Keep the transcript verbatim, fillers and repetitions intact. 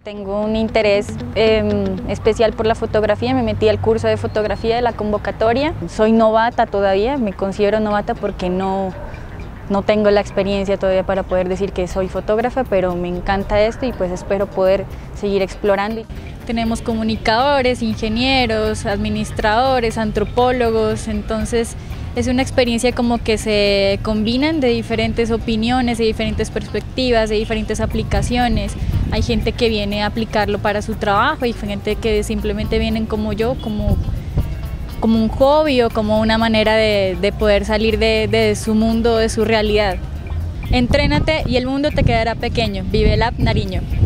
Tengo un interés eh, especial por la fotografía, me metí al curso de fotografía de la convocatoria. Soy novata todavía, me considero novata porque no, no tengo la experiencia todavía para poder decir que soy fotógrafa, pero me encanta esto y pues espero poder seguir explorando. Tenemos comunicadores, ingenieros, administradores, antropólogos, entonces es una experiencia como que se combinan de diferentes opiniones, de diferentes perspectivas, de diferentes aplicaciones. Hay gente que viene a aplicarlo para su trabajo, hay gente que simplemente vienen como yo, como, como un hobby o como una manera de, de poder salir de, de su mundo, de su realidad. Entrénate y el mundo te quedará pequeño. Vive Lab Nariño.